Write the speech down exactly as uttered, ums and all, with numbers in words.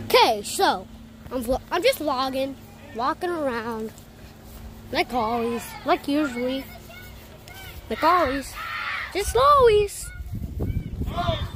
Okay, so I'm vlog I'm just vlogging, walking around, like always, like usually, like always, just always.